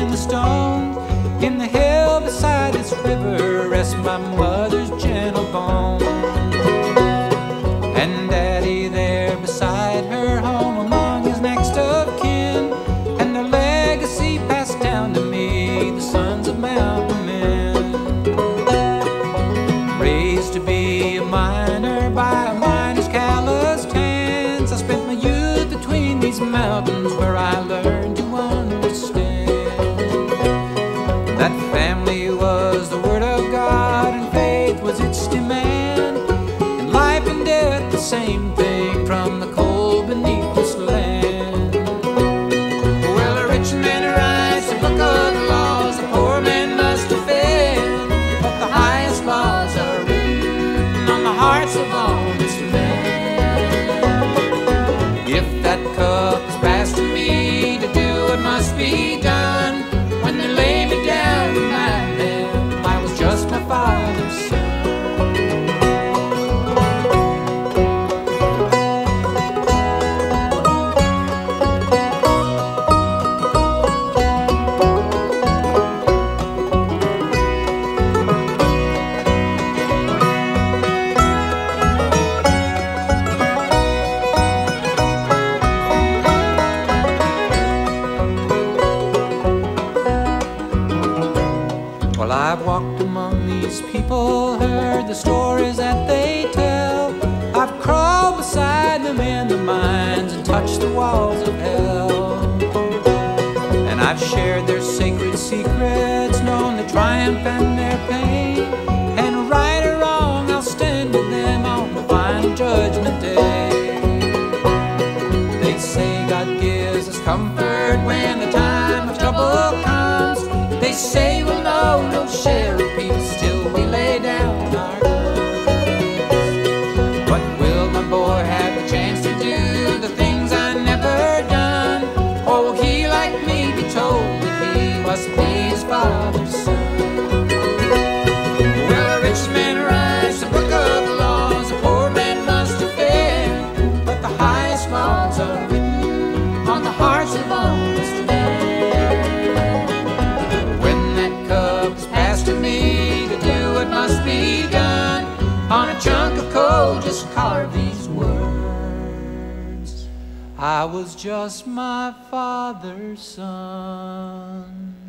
the stones. In the hill beside this river rests my mother's gentle bones. And Daddy there beside her, home among his next of kin, and their legacy passed down to me, the sons of mountain men. Raised to be a miner by a miner's calloused hands, I spent my youth between these mountains where I learned to understand that family was the word of God and faith was its demand, and life and death the same thing from the cold beneath this land. Well, a rich man writes a book of the laws a poor man must defend, but the highest laws are written on the hearts of honest men. If that cup is passed to me to do what must be done, when they lay me down in my bed, I was just my father's son. Well, I've walked among these people, heard the stories that they tell. I've crawled beside them in the mines and touched the walls of hell. And I've shared their sacred secrets, known their triumph and their pain. And right or wrong, I'll stand with them on the final judgment day. They say God gives us comfort when the time of trouble comes. They say we'll know no share of peace till we lay down our guns. But will my boy have the chance to do the things I never done? Or will he, like me, be told that he must be his father's son? Well, a rich man writes a book of the laws a poor man must defend, but the highest laws are written on the hearts of honest men. Must be done on a chunk of coal, just carve these words: I was just my father's son.